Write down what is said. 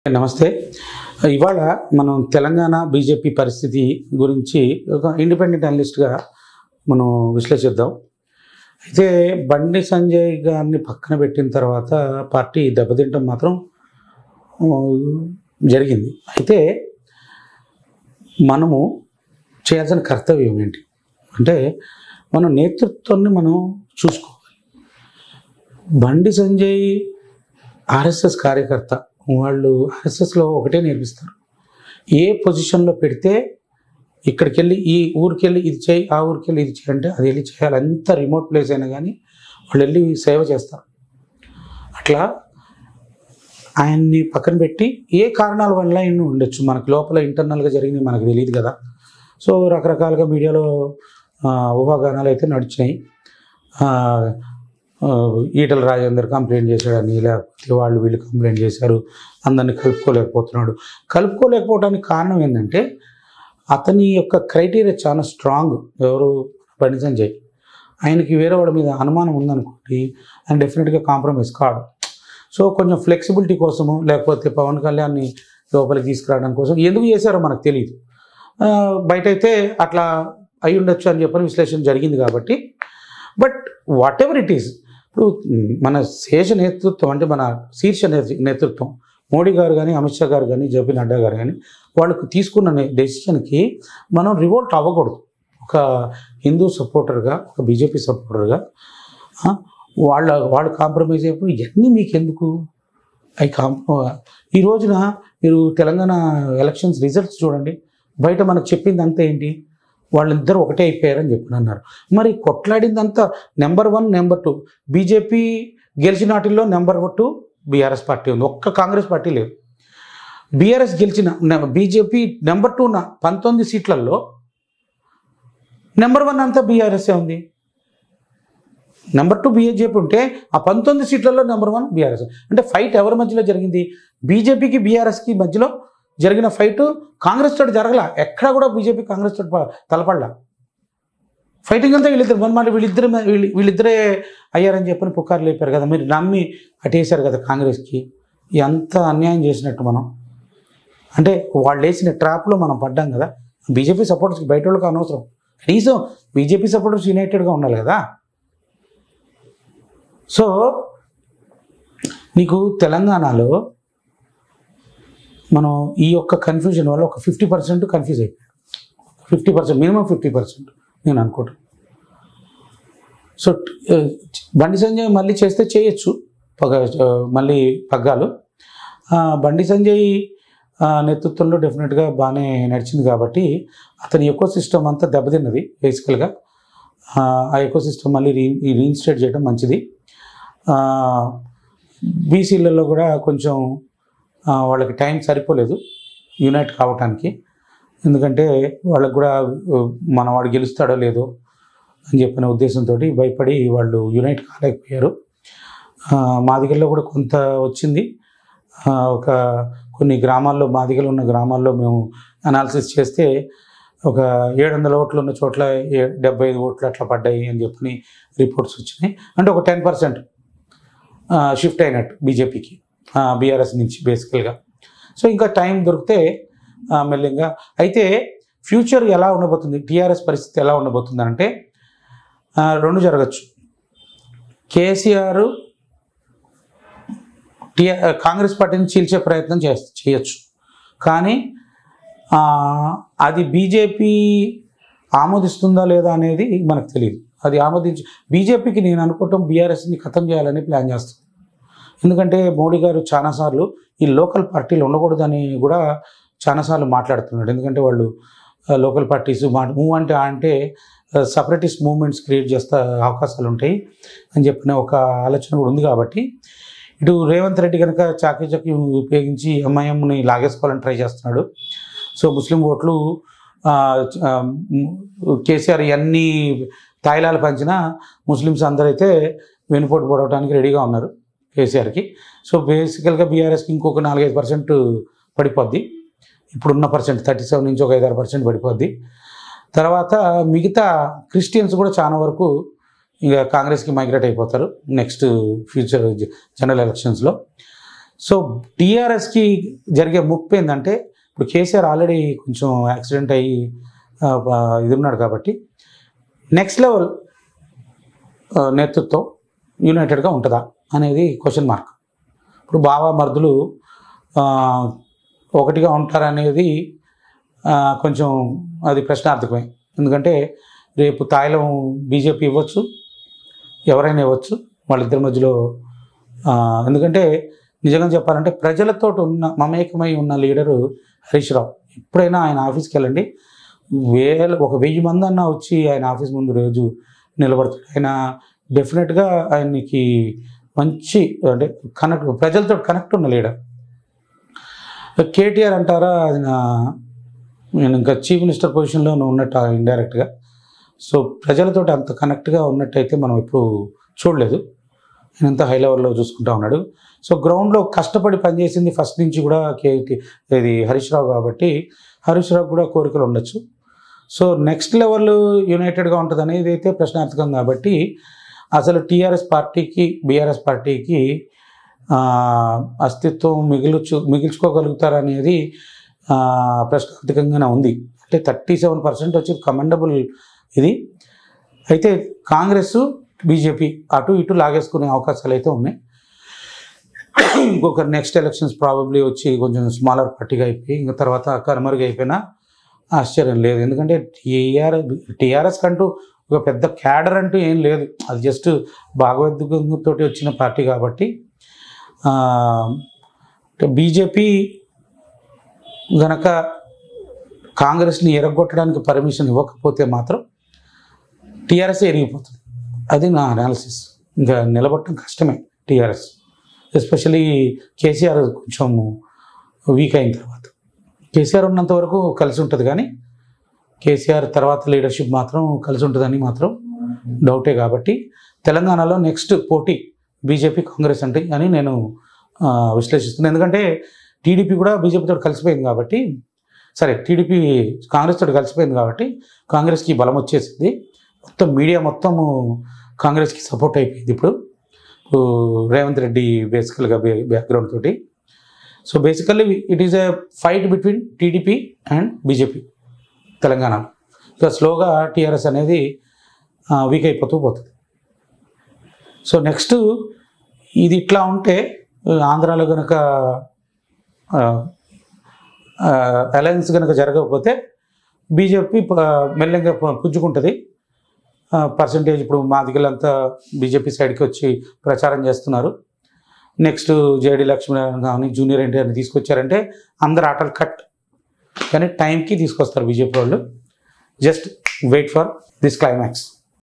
నమస్తే. ఇవాళ మనం తెలంగాణ బీజేపీ పరిస్థితి గురించి ఒక ఇండిపెండెంట్ అనలిస్ట్గా మనం విశ్లేషిద్దాం. అయితే బండి సంజయ్ గారిని పక్కన పెట్టిన తర్వాత పార్టీ దెబ్బతింటం మాత్రం జరిగింది. అయితే మనము చేయాల్సిన కర్తవ్యం ఏంటి అంటే మన నేతృత్వాన్ని మనం చూసుకోవాలి. బండి సంజయ్ ఆర్ఎస్ఎస్ కార్యకర్త, వాళ్ళు ఆర్ఎస్ఎస్లో ఒకటే నేర్పిస్తారు, ఏ పొజిషన్లో పెడితే ఇక్కడికి వెళ్ళి ఈ ఊరికి వెళ్ళి ఇది చేయి, ఆ ఊరికి వెళ్ళి ఇది చేయి అంటే అది వెళ్ళి చేయాలి. అంత రిమోట్ ప్లేస్ అయినా కానీ వాళ్ళు వెళ్ళి సేవ చేస్తారు. అట్లా ఆయన్ని పక్కన పెట్టి ఏ కారణాల వల్ల ఆయన ఉండొచ్చు, మనకు లోపల ఇంటర్నల్గా జరిగింది మనకు తెలియదు కదా. సో రకరకాలుగా మీడియాలో ఊహాగానాలు అయితే నడిచినాయి. ఈటల రాజేందర్ కంప్లైంట్ చేశాడని, లేకపోతే వాళ్ళు వీళ్ళు కంప్లైంట్ చేశారు, అందరినీ కలుపుకోలేకపోవడానికి కారణం ఏంటంటే అతని యొక్క క్రైటీరియా చాలా స్ట్రాంగ్. ఎవరు? బండి సంజయ్. ఆయనకి వేరే వాళ్ళ మీద అనుమానం ఉందనుకోండి, ఆయన డెఫినెట్గా కాంప్రమైజ్ కాడు. సో కొంచెం ఫ్లెక్సిబిలిటీ కోసము, లేకపోతే పవన్ కళ్యాణ్ని లోపలికి తీసుకురావడం కోసం ఎందుకు చేశారో మనకు తెలియదు. బయట అయితే అట్లా అయి ఉండొచ్చు అని చెప్పని విశ్లేషణ జరిగింది కాబట్టి. But whatever it is, ఇప్పుడు మన శేష నేతృత్వం అంటే మన శీర్ష నేతృత్వం మోడీ గారు కానీ, అమిత్ షా గారు కానీ, జేపీ నడ్డా గారు కానీ వాళ్ళకు తీసుకున్న డెసిషన్కి మనం రివోల్ట్ అవ్వకూడదు. ఒక హిందూ సపోర్టర్గా, ఒక బీజేపీ సపోర్టర్గా వాళ్ళు కాంప్రమైజ్ అయినప్పుడు ఇవన్నీ మీకు ఎందుకు? ఈ రోజున మీరు తెలంగాణ ఎలక్షన్స్ రిజల్ట్స్ చూడండి, బయట మనకు చెప్పింది అంతా ఏంటి? వాళ్ళిద్దరూ ఒకటే అయిపోయారని చెప్పి అన్నారు. మరి కొట్లాడిందంతా నెంబర్ 1, నెంబర్ 2 బీజేపీ గెలిచిన వాటిల్లో నెంబర్ 2 బీఆర్ఎస్ పార్టీ ఉంది, ఒక్క కాంగ్రెస్ పార్టీ లేదు. బీఆర్ఎస్ గెలిచిన బీజేపీ నెంబర్ 2 19 సీట్లలో నెంబర్ 1 అంతా బీఆర్ఎస్ఏ ఉంది. నెంబర్ 2 బీజేపీ ఉంటే ఆ 19 సీట్లలో నెంబర్ 1 బీఆర్ఎస్. అంటే ఫైట్ ఎవరి మధ్యలో జరిగింది? బీజేపీకి బీఆర్ఎస్కి మధ్యలో జరిగిన ఫైటు కాంగ్రెస్ తోటి జరగల. ఎక్కడా కూడా బీజేపీ కాంగ్రెస్ తోటి తలపడలా. ఫైటింగ్ అంతా వీళ్ళిద్దరే అయ్యారని చెప్పని పుకారు లేపారు కదా. మీరు నమ్మి అటేసారు కదా కాంగ్రెస్కి. ఎంత అన్యాయం చేసినట్టు మనం. అంటే వాళ్ళు వేసిన ట్రాప్లో మనం పడ్డాం కదా. బీజేపీ సపోర్టర్స్కి బయట వాళ్ళకి అనవసరం, కనీసం బీజేపీ సపోర్టర్స్ యునైటెడ్గా ఉండాలి కదా. సో నీకు తెలంగాణలో మనం ఈ యొక్క కన్ఫ్యూజన్ వల్ల ఒక 50% కన్ఫ్యూజ్ అయిపోయారు. 50%, మినిమం 50% నేను అనుకుంటాను. సో బండి సంజయ్ మళ్ళీ చేస్తే చేయొచ్చు, మళ్ళీ పగ్గాలు. బండి సంజయ్ నేతృత్వంలో డెఫినెట్గా బాగానే నడిచింది కాబట్టి అతని ఎకో సిస్టమ్ అంతా దెబ్బతిన్నది బేసికల్గా. ఆ ఎకో సిస్టమ్ మళ్ళీ రీఇన్స్టేట్ చేయడం మంచిది. బీసీలలో కూడా కొంచెం వాళ్ళకి టైం సరిపోలేదు యునైట్ కావటానికి. ఎందుకంటే వాళ్ళకు కూడా మనవాడు గెలుస్తాడో లేదో అని చెప్పిన ఉద్దేశంతో భయపడి వాళ్ళు యునైట్ కాలేకపోయారు. మాదిగల్లో కూడా కొంత వచ్చింది. కొన్ని గ్రామాల్లో, మాదిగలు ఉన్న గ్రామాల్లో మేము అనాలిసిస్ చేస్తే ఒక 700 ఓట్లు ఉన్న చోట్ల 75 ఓట్లు అట్లా పడ్డాయి అని చెప్పి రిపోర్ట్స్ వచ్చినాయి. అంటే ఒక 10% షిఫ్ట్ అయినట్టు బీజేపీకి బీఆర్ఎస్ నుంచి బేసికల్గా. సో ఇంకా టైం దొరికితే మెల్లిగా. అయితే ఫ్యూచర్ ఎలా ఉండబోతుంది, టీఆర్ఎస్ పరిస్థితి ఎలా ఉండబోతుంది అంటే 2 జరగచ్చు. కేసీఆర్ కాంగ్రెస్ పార్టీని చీల్చే ప్రయత్నం చేయొచ్చు, కానీ అది బీజేపీ ఆమోదిస్తుందా లేదా అనేది మనకు తెలియదు. అది బీజేపీకి నేను అనుకోవటం బీఆర్ఎస్ని ఖతం చేయాలని ప్లాన్ చేస్తాను. ఎందుకంటే మోడీ గారు చాలాసార్లు ఈ లోకల్ పార్టీలు ఉండకూడదని కూడా చాలాసార్లు మాట్లాడుతున్నాడు. ఎందుకంటే వాళ్ళు లోకల్ పార్టీస్ మూవ్ అంటే సపరేటిస్ట్ మూవ్మెంట్స్ క్రియేట్ చేస్తే అవకాశాలు ఉంటాయి అని చెప్పిన ఒక ఆలోచన కూడా ఉంది. కాబట్టి ఇటు రేవంత్ రెడ్డి కనుక చాకీ ఉపయోగించి ఎంఐఎంని లాగేసుకోవాలని ట్రై చేస్తున్నాడు. సో ముస్లిం ఓట్లు కేసీఆర్ ఎన్ని తాయిలాలు పంచినా ముస్లిమ్స్ అందరైతే వెనుపోటు పడవడానికి రెడీగా ఉన్నారు కేసీఆర్కి. సో బేసికల్గా బీఆర్ఎస్కి ఇంకొక 4-5% పడిపోద్ది. ఇప్పుడున్న 37 నుంచి ఒక 5-6% పడిపోద్ది. తర్వాత మిగతా క్రిస్టియన్స్ కూడా చాలా వరకు ఇక కాంగ్రెస్కి మైగ్రేట్ అయిపోతారు నెక్స్ట్ ఫ్యూచర్ జనరల్ ఎలక్షన్స్లో. సో టీఆర్ఎస్కి జరిగే ముప్పు ఏంటంటే ఇప్పుడు కేసీఆర్ ఆల్రెడీ కొంచెం యాక్సిడెంట్ అయ్యి ఇది ఉన్నాడు కాబట్టి నెక్స్ట్ లెవెల్ నేతృత్వం యునైటెడ్గా ఉంటుందా అనేది క్వశ్చన్ మార్క్. ఇప్పుడు బావ మరుదులు ఒకటిగా ఉంటారనేది కొంచెం అది ప్రశ్నార్థకమే. ఎందుకంటే రేపు తాయిలం బీజేపీ ఇవ్వచ్చు, ఎవరైనా ఇవ్వచ్చు వాళ్ళిద్దరి మధ్యలో. ఎందుకంటే నిజంగా చెప్పాలంటే ప్రజలతో ఉన్న మమేకమై ఉన్న లీడరు హరీష్ రావు. ఎప్పుడైనా ఆయన ఆఫీస్కి వెళ్ళండి, 1000 మంది అన్నా వచ్చి ఆయన ఆఫీస్ ముందు రోజు నిలబడతాడు. ఆయన డెఫినెట్గా ఆయనకి మంచి అంటే ప్రజలతో కనెక్ట్ ఉన్న లీడర్. కేటీఆర్ అంటారా, నేను ఇంకా చీఫ్ మినిస్టర్ పొజిషన్లో ఉన్నట్టు ఇండైరెక్ట్గా. సో ప్రజలతో అంత కనెక్ట్గా ఉన్నట్టయితే మనం ఎప్పుడు చూడలేదు. ఆయనంతా హై లెవెల్లో చూసుకుంటా ఉన్నాడు. సో గ్రౌండ్లో కష్టపడి పనిచేసింది ఫస్ట్ నుంచి కూడా ఇది హరీష్ రావు కాబట్టి హరీష్ రావు కూడా కోరికలు ఉండొచ్చు. సో నెక్స్ట్ లెవెల్ యునైటెడ్గా ఉంటుంది అనేది అయితే ప్రశ్నార్థకం. కాబట్టి అసలు టీఆర్ఎస్ పార్టీకి బీఆర్ఎస్ పార్టీకి అస్తిత్వం మిగిల్చుకోగలుగుతారనేది ప్రశ్నార్థకంగానే ఉంది. అంటే 37% వచ్చి కమెండబుల్ ఇది. అయితే కాంగ్రెస్ బీజేపీ అటు ఇటు లాగేసుకునే అవకాశాలు అయితే ఉన్నాయి. ఇంకొక నెక్స్ట్ ఎలక్షన్స్ ప్రాబబ్లీ వచ్చి కొంచెం స్మాలర్ పార్టీగా అయిపోయి ఇంకా తర్వాత కనుమరుగు అయిపోయినా ఆశ్చర్యం లేదు. ఎందుకంటే టీఆర్ఎస్ కంటూ ఒక పెద్ద క్యాడర్ అంటూ ఏం లేదు. అది జస్ట్ భాగవద్గంతో వచ్చిన పార్టీ కాబట్టి బీజేపీ గనక కాంగ్రెస్ని ఎరగొట్టడానికి పర్మిషన్ ఇవ్వకపోతే మాత్రం టీఆర్ఎస్ ఎరిగిపోతుంది. అది నా అనాలిసిస్. ఇంకా నిలబడటం కష్టమే టీఆర్ఎస్, ఎస్పెషలీ కేసీఆర్ కొంచెం వీక్ అయిన తర్వాత. కేసీఆర్ ఉన్నంత వరకు కలిసి ఉంటుంది, కానీ కేసీఆర్ తర్వాత లీడర్షిప్ మాత్రం కలిసి ఉంటుందని మాత్రం డౌటే. కాబట్టి తెలంగాణలో నెక్స్ట్ పోటీ బీజేపీ కాంగ్రెస్ అంటే అని నేను విశ్లేషిస్తున్నాను. ఎందుకంటే టీడీపీ కూడా బీజేపీతో కలిసిపోయింది కాబట్టి, టీడీపీ కాంగ్రెస్ తోటి కలిసిపోయింది కాబట్టి కాంగ్రెస్కి బలం వచ్చేసింది. మొత్తం మీడియా మొత్తము కాంగ్రెస్కి సపోర్ట్ అయిపోయింది ఇప్పుడు రేవంత్ రెడ్డి బేసికల్గా బ్యాక్గ్రౌండ్ తోటి. So basically it is a fight between TDP and BJP తెలంగాణలో. సో స్లోగా టీఆర్ఎస్ అనేది వీక్ అయిపోతూ పోతుంది. సో నెక్స్ట్ ఇది ఇట్లా ఉంటే ఆంధ్రాలో కనుక అలయన్స్ కనుక జరగకపోతే బీజేపీ మెల్లగా పుంజుకుంటుంది పర్సంటేజ్. ఇప్పుడు మాదిగలంతా బీజేపీ సైడ్కి వచ్చి ప్రచారం చేస్తున్నారు. నెక్స్ట్ జేడీ లక్ష్మీనారాయణ కానీ జూనియర్ ఎన్టీఆర్ని తీసుకొచ్చారంటే అందరు ఆటలు కట్, కానీ టైంకి తీసుకొస్తారు బీజేపీ వాళ్ళు. Just wait for this climax.